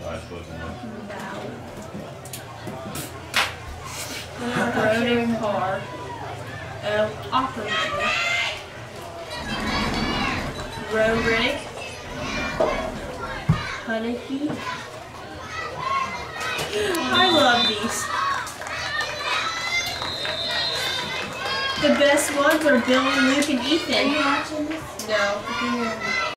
Road car. Operator. Road rig. Honeycomb. I love these. The best ones are Billy, Luke, and Ethan. Are you watching this? No.